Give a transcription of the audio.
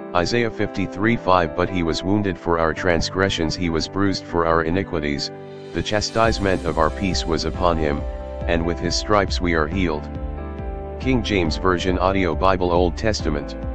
Isaiah 53:5 But he was wounded for our transgressions, he was bruised for our iniquities, the chastisement of our peace was upon him, and with his stripes we are healed. King James Version Audio Bible Old Testament.